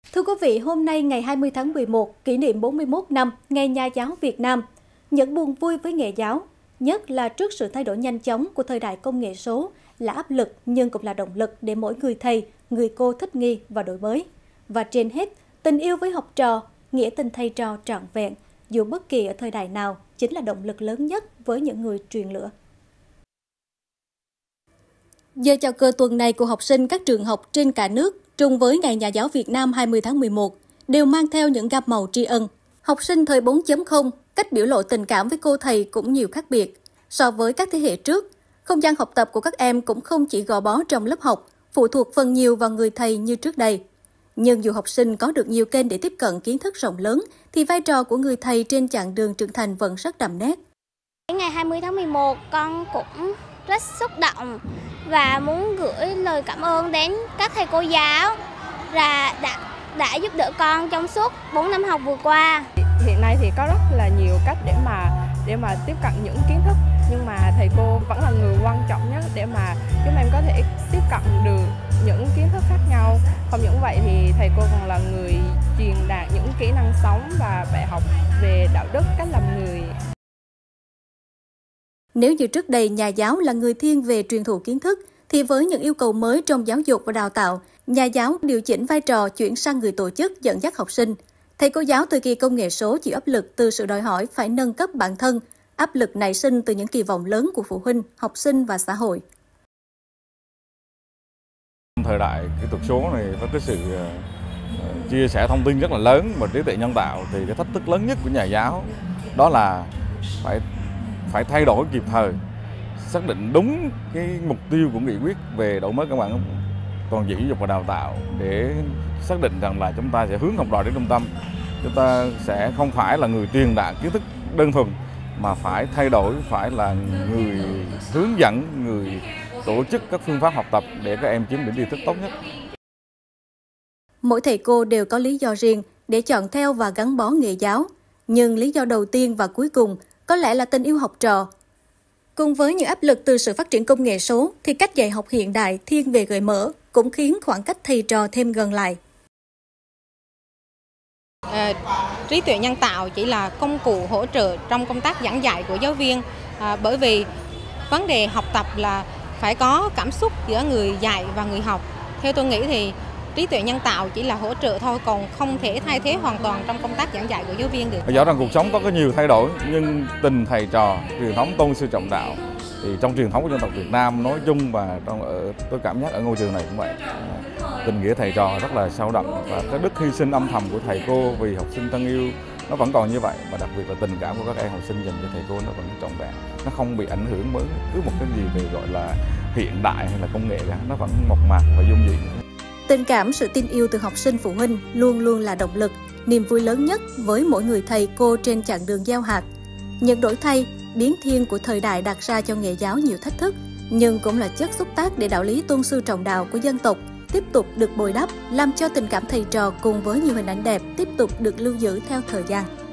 Thưa quý vị, hôm nay ngày 20 tháng 11, kỷ niệm 41 năm Ngày Nhà giáo Việt Nam. Những buồn vui với nghề giáo, nhất là trước sự thay đổi nhanh chóng của thời đại công nghệ số, là áp lực nhưng cũng là động lực để mỗi người thầy, người cô thích nghi và đổi mới. Và trên hết, tình yêu với học trò, nghĩa tình thầy trò trọn vẹn, dù bất kỳ ở thời đại nào, chính là động lực lớn nhất với những người truyền lửa. Giờ chào cờ tuần này của học sinh các trường học trên cả nước, trùng với Ngày Nhà giáo Việt Nam 20 tháng 11, đều mang theo những gam màu tri ân. Học sinh thời 4.0, cách biểu lộ tình cảm với cô thầy cũng nhiều khác biệt. So với các thế hệ trước, không gian học tập của các em cũng không chỉ gò bó trong lớp học, phụ thuộc phần nhiều vào người thầy như trước đây. Nhưng dù học sinh có được nhiều kênh để tiếp cận kiến thức rộng lớn, thì vai trò của người thầy trên chặng đường trưởng thành vẫn rất đậm nét. Ngày 20 tháng 11, con cũng rất xúc động và muốn gửi lời cảm ơn đến các thầy cô giáo đã giúp đỡ con trong suốt 4 năm học vừa qua. Hiện nay thì có rất là nhiều cách để mà tiếp cận những kiến thức, nhưng mà thầy cô vẫn là người quan trọng nhất để mà chúng em có thể tiếp cận được những kiến thức khác nhau. Không những vậy thì thầy cô còn là người truyền đạt những kỹ năng sống và bài học về đạo đức, cách làm người. Nếu như trước đây nhà giáo là người thiên về truyền thụ kiến thức, thì với những yêu cầu mới trong giáo dục và đào tạo, nhà giáo điều chỉnh vai trò chuyển sang người tổ chức dẫn dắt học sinh. Thầy cô giáo thời kỳ công nghệ số chịu áp lực từ sự đòi hỏi phải nâng cấp bản thân, áp lực nảy sinh từ những kỳ vọng lớn của phụ huynh, học sinh và xã hội. Thời đại kỹ thuật số này với cái sự chia sẻ thông tin rất là lớn và trí tuệ nhân tạo, thì cái thách thức lớn nhất của nhà giáo đó là phải thay đổi kịp thời, xác định đúng cái mục tiêu của nghị quyết về đổi mới căn bản toàn diện giáo dục và đào tạo, để xác định rằng là chúng ta sẽ hướng học trò đến trung tâm. Chúng ta sẽ không phải là người truyền đạt kiến thức đơn thuần, mà phải thay đổi, phải là người hướng dẫn, người tổ chức các phương pháp học tập để các em chiếm lĩnh tri thức tốt nhất. Mỗi thầy cô đều có lý do riêng để chọn theo và gắn bó nghề giáo, nhưng lý do đầu tiên và cuối cùng có lẽ là tình yêu học trò. Cùng với những áp lực từ sự phát triển công nghệ số, thì cách dạy học hiện đại thiên về gợi mở cũng khiến khoảng cách thầy trò thêm gần lại. Trí tuệ nhân tạo chỉ là công cụ hỗ trợ trong công tác giảng dạy của giáo viên, bởi vì vấn đề học tập là phải có cảm xúc giữa người dạy và người học. Theo tôi nghĩ thì trí tuệ nhân tạo chỉ là hỗ trợ thôi, còn không thể thay thế hoàn toàn trong công tác giảng dạy của giáo viên được. Rõ ràng cuộc sống có nhiều thay đổi, nhưng tình thầy trò, truyền thống tôn sư trọng đạo thì trong truyền thống của dân tộc Việt Nam nói chung, và tôi cảm giác ở ngôi trường này cũng vậy. Tình nghĩa thầy trò rất là sâu đậm, và cái đức hy sinh âm thầm của thầy cô vì học sinh thân yêu nó vẫn còn như vậy, và đặc biệt là tình cảm của các em học sinh dành cho thầy cô nó vẫn trọn vẹn, nó không bị ảnh hưởng bởi cứ một cái gì về gọi là hiện đại hay là công nghệ cả, nó vẫn mộc mạc và dung dị. Tình cảm, sự tin yêu từ học sinh phụ huynh luôn luôn là động lực, niềm vui lớn nhất với mỗi người thầy cô trên chặng đường gieo hạt. Những đổi thay, biến thiên của thời đại đặt ra cho nghề giáo nhiều thách thức, nhưng cũng là chất xúc tác để đạo lý tôn sư trọng đạo của dân tộc tiếp tục được bồi đắp, làm cho tình cảm thầy trò cùng với nhiều hình ảnh đẹp tiếp tục được lưu giữ theo thời gian.